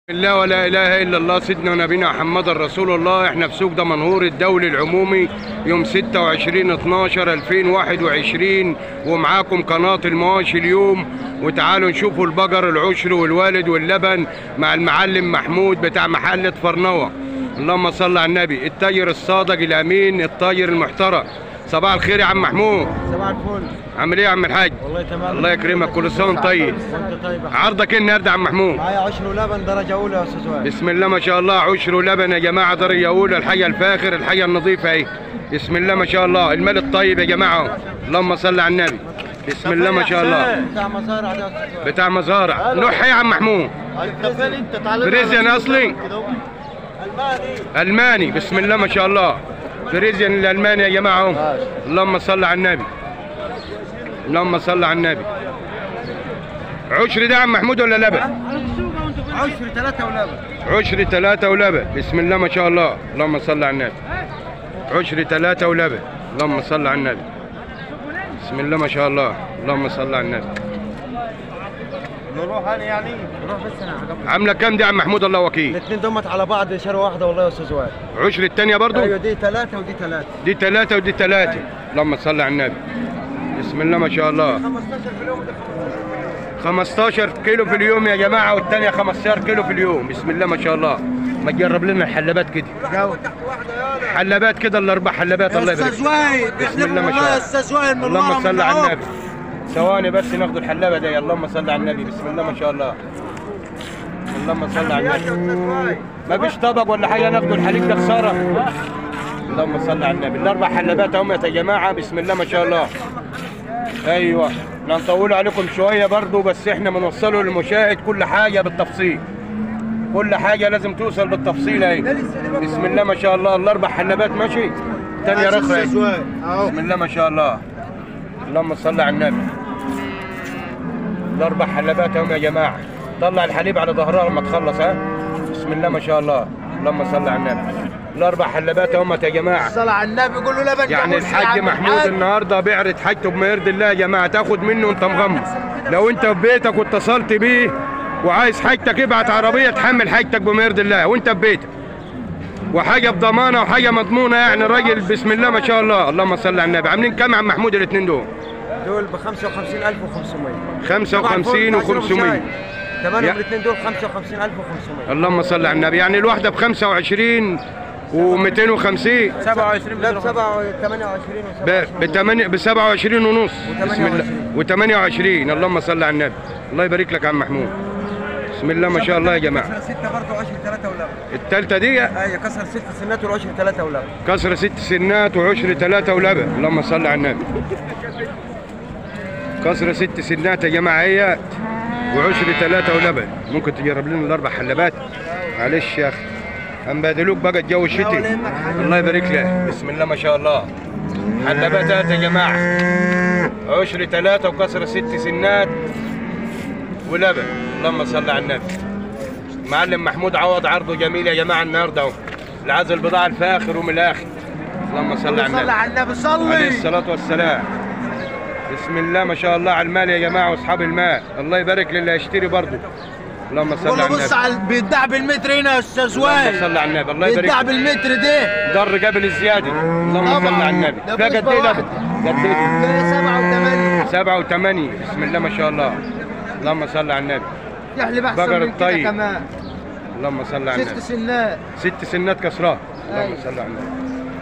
لا ولا اله الا الله سيدنا ونبينا محمد رسول الله. احنا في سوق دمنهور الدولي العمومي يوم 26/12/2021 ومعاكم قناه المواشي اليوم. وتعالوا نشوفوا البقر العشر والوالد واللبن مع المعلم محمود بتاع محلة فرنوة. اللهم صل على النبي. التاجر الصادق الامين التاجر المحترم. صباح الخير يا عم محمود. صباح الفل. عامل ايه يا عم الحاج؟ والله تمام. الله يكرمك، كل سنه وانت طيب. وانت طيب. عرضك ايه النهارده يا عم محمود؟ معايا عشر ولبن درجه اولى يا استاذ وائل. بسم الله ما شاء الله. عشر ولبن يا جماعه درجه اولى، الحاجه الفاخر الحاجه النظيفه اهي. بسم الله ما شاء الله. المال الطيب يا جماعه. اللهم صل على النبي. بسم الله ما شاء الله. بتاع مزارع ده يا استاذ وائل. بتاع مزارع. نوح يا عم محمود؟ انت تعالى. فريزيان اصلي؟ الماني. الماني. بسم الله ما شاء الله. فريزيان الالماني يا جماعه. اللهم صل على النبي. اللهم صل على النبي. عشر ده يا عم محمود ولا لبن؟ عشر 3 ولبن. عشر 3 ولبن. بسم الله ما شاء الله. اللهم صل على النبي. عشر 3 ولبن. اللهم صل على النبي. بسم الله ما شاء الله. اللهم صل على النبي. نروح انا يعني نروح بس انا عامله كام دي يا عم محمود الله وكيل؟ الاثنين دمت على بعض شروه واحده والله يا استاذ وائل. عشر الثانيه برضو؟ ايوه دي 3 ودي 3. دي 3 ودي 3. اللهم صل على النبي. بسم الله ما شاء الله. 15 في اليوم. 15 كيلو في اليوم يا جماعه، والثانيه 15 كيلو في اليوم. بسم الله ما شاء الله. ما تجرب لنا الحلبات كده. حلبات كده الاربع حلبات. الله يبارك. استاذ وائل بسم الله ما شاء الله. استاذ وائل من اللهم صل على النبي. ثواني بس ناخد الحلابه دي. اللهم صل على النبي. بسم الله ما شاء الله. اللهم صل على النبي. ما فيش طبق ولا حاجه ناخد الحليب ده خساره. اللهم صل على النبي. الاربع حلبات اهم يا جماعه. بسم الله ما شاء الله. ايوه احنا هنطول عليكم شويه برضو، بس احنا بنوصله للمشاهد كل حاجه بالتفصيل. كل حاجه لازم توصل بالتفصيل اهي. بسم الله ما شاء الله. الاربع حلبات ماشي. ثانيه رخره. بسم الله ما شاء الله. اللهم صل على النبي. الاربع حلبات اهم يا جماعه. طلع الحليب على ظهرها لما تخلص. ها بسم الله ما شاء الله. اللهم صل على النبي. الاربع حلبات اهم يا جماعه. صل على النبي. قول له لبن. يعني الحاج محمود النهارده بيعرض حاجته بما يرضي الله يا جماعه. تاخد منه وانت مغمض. لو انت في بيتك واتصلت بيه وعايز حاجتك ابعت عربيه تحمل حاجتك بما يرضي الله وانت في بيتك، وحاجه بضمانه وحاجه مضمونه. يعني راجل بسم الله ما شاء الله. اللهم صل على النبي. عاملين كام يا عم محمود الاثنين دول؟ دول ب 55,500. 55 و500. تمام. الاثنين دول 55,500. اللهم صل على النبي. يعني الواحده ب 25 و250. 27. لا ب 28 ب 27 ونص. بسم الله. و28. اللهم صل على النبي. الله يبارك لك يا عم محمود. بسم الله ما شاء الله يا جماعه. كسر 6 برضه عشر 3 ولبن. الثالثه دي؟ ايوه كسر 6 سنات والعشر 3 ولبن. كسر 6 سنات وعشر 3 ولبن. اللهم صل على النبي. كسر 6 سنات يا جماعه اهيت وعشر 3 ولبن. ممكن تجرب لنا الاربع حلبات؟ معلش يا اخي هنبادلوك بقى الجو الشتي. الله يبارك لك. بسم الله ما شاء الله. حلبات يا جماعه. عشر 3 وكسر 6 سنات ولبن. اللهم صل على النبي. معلم محمود عوض عرضه جميل يا جماعه النهارده اهو. العزل البضاعه الفاخر ومن الاخر. اللهم صل على النبي. صل على النبي. صلي عليه الصلاه والسلام. بسم الله ما شاء الله على المال يا جماعه واصحاب المال. الله يبارك للي هيشتري برضه. اللهم صل على النبي. بص على بيتباع بالمتر هنا يا استاذ وائل. اللهم صل على النبي. الله يبارك. بيتباع بالمتر ده. ضر قبل الزياده. اللهم صل على النبي. ده قد ايه لبن؟ قد ايه؟ 7 و8. 7 و8. بسم الله ما شاء الله. اللهم صل على النبي. يحلب احسن بقر من كده الطيب. كمان. اللهم صل على 6 النبي. سنات. 6 سنات كسراه. اللهم صل على النبي.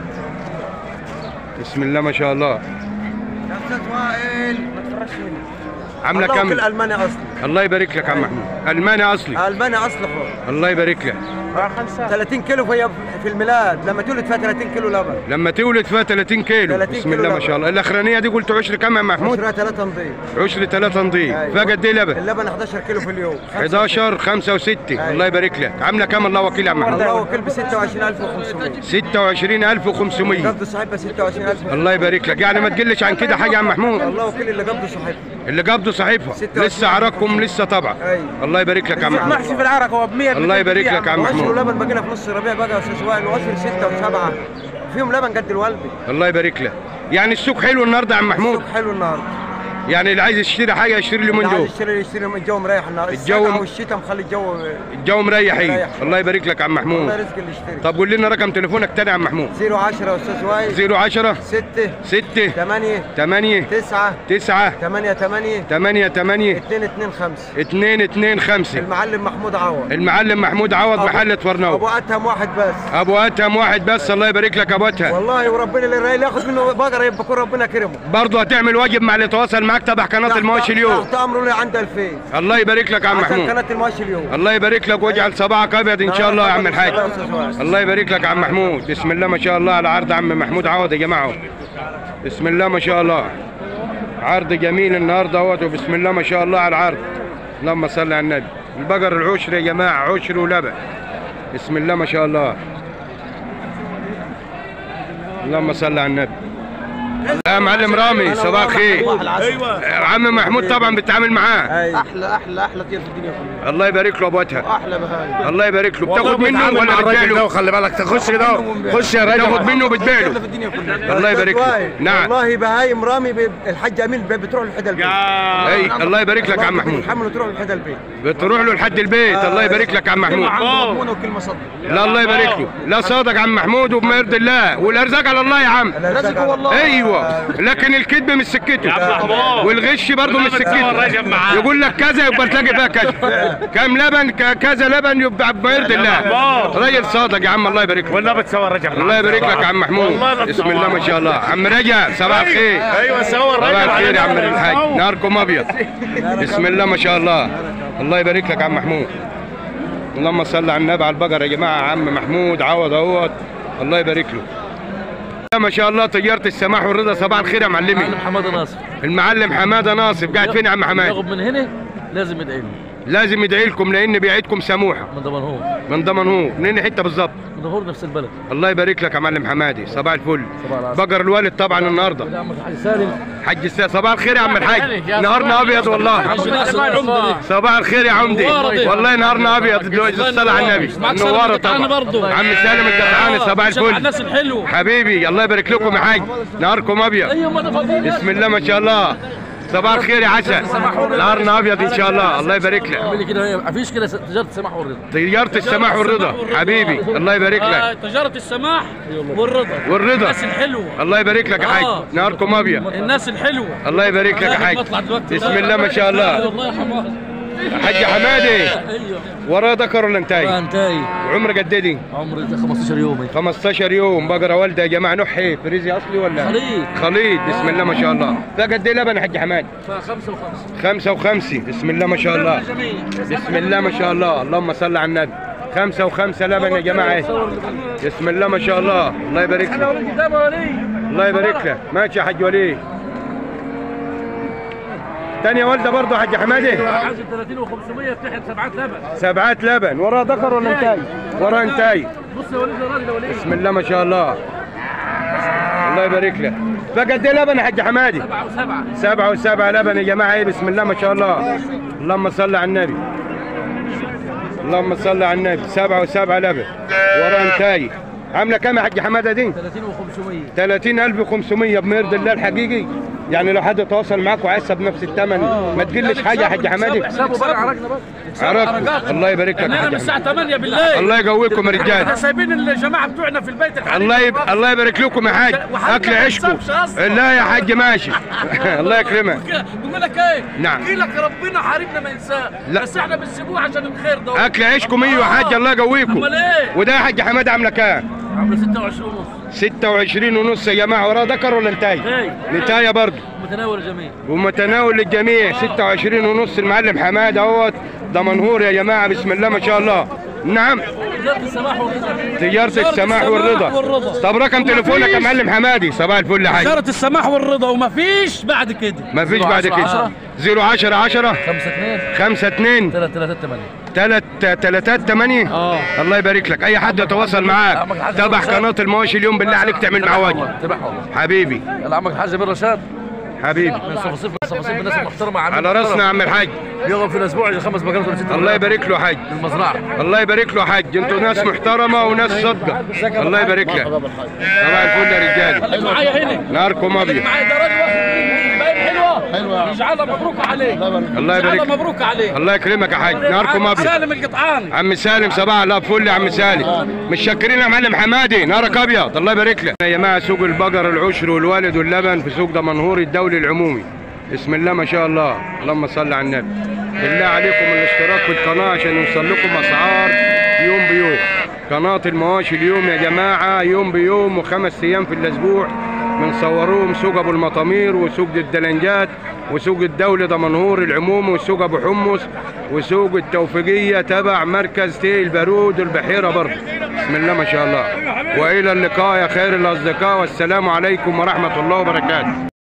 بسم الله ما شاء الله. يا استاذ وائل ما تفرجش هنا. عامله كام؟ الماني اصلي. الله يبارك لك يا عم محمود. الماني اصلي. الماني اصلي خالص. الله يبارك لك. 30 كيلو وهي في الميلاد لما تولد فيها 30 كيلو لبن. لما تولد فيها 30 كيلو. 30 بسم الله كيلو ما شاء الله. الاخرانيه دي قلت عشر كام يا محمود؟ عشرها 3 نضيف. عشر 3 نضيف. أيوة. فيها قد ايه لبن؟ اللبن 11 كيلو في اليوم. 11 5 و6. أيوة. الله يبارك لك. عامله كام الله وكيل يا عم محمود؟ الله وكيل ب 26,500. 26,500. قبض صاحبها 26,000. الله يبارك لك. يعني ما تقلش عن كده حاجه يا عم محمود. الله وكيل اللي قبض صاحبها. اللي قبضه صاحبها. 26. لسه عراكم لسه طبعا. أيوة. الله يبارك لك يا عم محمود. محشي في العرق هو ب 100. الله يبارك لك يا عم وعشر محمود. ولبن بقينا في نص الربيع بقى يا استاذ وائل. وعشر 6 و7 فيهم لبن قد الوالده. الله يبارك لك. يعني السوق حلو النهارده يا عم محمود. السوق حلو النهارده. يعني اللي عايز يشتري حاجه يشتري اليومين اللي دول. عايز يشتري الجو مريح النهار، الجو والشتاء مخلي الجو مريحين. مريح. الله يبارك لك يا عم محمود. الله يرزق اللي يشتري. طب قول لنا رقم تليفونك تاني يا عم محمود. 010 يا استاذ وائل. 010 6 6 8 8 9 9 8 8 8 8 2 2 5. 2 2 5. المعلم محمود عوض. المعلم محمود عوض محل فرناوي. ابو اتهم واحد بس. ابو اتهم واحد بس. الله يبارك لك يا ابو اتهم. والله وربنا اللي ياخذ منه بقره يبقى يكون ربنا كرمه. برضه هتعمل واجب مع اللي يتواصل معاك تبع قناه المواشي اليوم. تحت امره اللي عنده الفيس. الله يبارك لك يا عم محمود. قناه المواشي اليوم. الله يبارك لك واجعل صباعك ابيض ان شاء الله يا عم الحاج. الله يبارك لك يا عم محمود. بسم الله ما شاء الله على عرض عم محمود عوض يا جماعه. بسم الله ما شاء الله. عرض جميل النهارده اهوت، وبسم الله ما شاء الله على العرض. اللهم صل على النبي. البقر العشر يا جماعه، عشر ولبن. بسم الله ما شاء الله. اللهم صل على النبي. يا معلم رامي صباح الخير. ايوه عم محمود طبعا بتتعامل معاه. أيوة. احلى طير في الدنيا كلها. الله يبارك له ابو اتهم. احلى بهاي. الله يبارك له. بتاخد منه ولا بتبيع له؟ خلي بالك تخش كده خش يا راجل. تاخد منه وبتبيع له. في الدنيا كلها. الله يبارك له. نعم. والله بهايم رامي الحاج امين بتروح لحد البيت. اي الله يبارك لك يا عم محمود. محمد تروح لحد البيت. بتروح له لحد البيت. الله يبارك لك يا عم محمود. مضمونه وكلمه صدق. لا الله يبارك له. لا صادق عم محمود وبما يرضي الله، والارزاق على الله يا عم. رزقه والله. ايوه، لكن الكذب مش سكته والغش برضه مش سكته. يقول لك كذا يبقى تلاقي فيها كذا. كم لبن كذا لبن يبقى بما يرضي الله. راجل صادق يا عم. الله يبارك له. والله بتصور رجب. الله يبارك لك يا عم محمود. بسم الله ما شاء الله. عم رجب صباح الخير. ايوه صور صباح رجب. الخير يا عم الحاج. نهاركم ابيض. بسم الله ما شاء الله. الله يبارك لك يا عم محمود. اللهم صل على النبي على البقر يا جماعه. عم محمود عوض اهوت. الله يبارك له. ما شاء الله تجاره السماح والرضا. صباح الخير يا معلمي. المعلم حماده ناصر. المعلم حماده ناصر قاعد فين يا عم حماد؟ ياخد من هنا لازم يدعي له. لازم يدعي لكم لان بيعيدكم سموحه. من دمنهور. من دمنهور. منين حته بالظبط؟ من دمنهور نفس البلد. الله يبارك لك يا معلم حمادي. صباح الفل. صباح العسل. بقر الوالد طبعا النهارده. يا عم الحاج سالم. حج الساعة. صباح الخير يا عم الحاج. نهارنا ابيض والله. حاج ناصر العمدة. صباح الخير يا عمدي. والله نهارنا ابيض دلوقتي. الصلاة على النبي. منوره طبعا. عم سالم الجدعاني. صباح الفل. الناس الحلوه حبيبي الله يبارك لكم يا حاج. نهاركم ابيض. ايوه ما تفضل. بسم الله ما شاء الله. صباح الخير يا عسل. نهارنا ابيض ان شاء الله. الله يبارك لك. اعمل لي كده. مفيش كده تجاره السماح والرضا. تجارة السماح والرضا حبيبي. الله يبارك لك. تجاره السماح والرضا. والرضا. الناس الحلوه. الله يبارك لك يا حاج. نهاركم ابيض. الناس الحلوه. الله يبارك لك يا حاج. بسم الله ما شاء الله. والله يا حماد. حاج حمادي ايوه. وراه ذكر ولا انتهي؟ انتهي. عمرك قد ايه دي؟ عمري 15 يوم. 15 يوم. بقرة والدة يا جماعة. نحي فريزي اصلي ولا؟ خليط. خليط. بسم الله ما شاء الله. ده قد ايه لبن يا حاج حماد؟ 5 و5. 5 و5. بسم الله ما شاء الله. بسم الله ما شاء الله. اللهم صل على النبي. 5 و5 لبن يا جماعة. بسم الله ما شاء الله. الله يبارك لك. الله يبارك لك. ماشي يا حاج ولي. تانية والدة برضه يا حاج حمادي. عايز 30 و500 بتحت 7 لبن. 7 لبن. وراه ذكر ولا انتهي؟ وراه انتهي. بص يا وليد يا راجل. بسم الله ما شاء الله. الله يبارك لك. فقد ايه لبن يا حاج حمادي؟ 7 و7 لبن يا جماعه. ايه بسم الله ما شاء الله. اللهم صل على النبي. اللهم صل على النبي. 7 و7 لبن. وراه انتاي. عامله كام يا حاج حماده دي؟ 30 و500. 30,500 بما يرضي الله الحقيقي. يعني لو حد تواصل معاك وعايزها بنفس الثمن ما تقلش حاجه يا حاج حمادي. حسابه بقى عرقنا بقى. عرقكم. الله يبارك لك يا احنا حاج من الساعه حمادي. 8 بالليل. الله يقويكم يا رجال. احنا سايبين الجماعه بتوعنا في البيت الحديد. الله يبارك لكم يا حاج. اكل عيشكم. لا يا حاج ماشي. الله يكرمك. بقول لك ايه؟ نعم. احكي لك ربنا حاربنا ما ينساه. لا. بس احنا بنسيبوه عشان الخير ده. اكل عيشكم ايوه يا حاج. الله يقويكم. امال ايه؟ وده يا حاج حماد عامله كام؟ عامله 26 ونص. 26 ونص يا جماعه. وراه ذكر ولا انتاي؟ نتايه برضه. متناول الجميع. ومتناول للجميع. 26 ونص. المعلم حماد اهوت. دمنهور يا جماعه. بسم الله ما شاء الله. نعم. تجاره السماح والرضا. تجاره السماح والرضا. طب رقم تليفونك يا معلم حمادي. صباح الفل يا حاج. تجاره السماح والرضا ومفيش بعد كده. مفيش بعد كده. 010 10 5 2 3 8. الله يبارك لك. اي حد يتواصل معاك تابع قناه المواشي اليوم بالله عليك تعمل معاه واجب. حبيبي. عمك الحاج بن رشاد. حبيبي. من صفاصيف الناس المحترمه. على راسنا يا عم الحاج. بيغرب في الاسبوع 5 بقرات ولا 6. الله يبارك له يا حاج. المزرعه. الله يبارك له يا حاج. انتوا ناس محترمه وناس صادقه. الله يبارك لك. صباح الفل يا رجاله. معايا هنا. نهاركم ابيض. معايا ده راجل واخد باين حلوه. يجعلها مبروك عليك. الله يبارك. يجعلها مبروك عليك. الله يكرمك يا حاج. نهاركم ابيض. سالم القطعان. عم سالم صباح الله بفل يا عم سالم. متشكرين يا معلم حمادي. نهارك ابيض. الله يبارك لك. يا جماعه سوق البقر العشر والوالد واللبن في سوق دمنهور الدولي العمومي. بسم الله ما شاء الله. اللهم صل على النبي. بالله عليكم الاشتراك في القناه عشان يوصل لكم اسعار يوم بيوم. قناه المواشي اليوم يا جماعه يوم بيوم وخمس ايام في الاسبوع بنصوروهم سوق ابو المطامير وسوق الدلنجات وسوق الدولة دمنهور العمومي وسوق ابو حمص وسوق التوفيقية تبع مركز تي البارود والبحيرة برضه. بسم الله ما شاء الله. والى اللقاء يا خير الاصدقاء والسلام عليكم ورحمة الله وبركاته.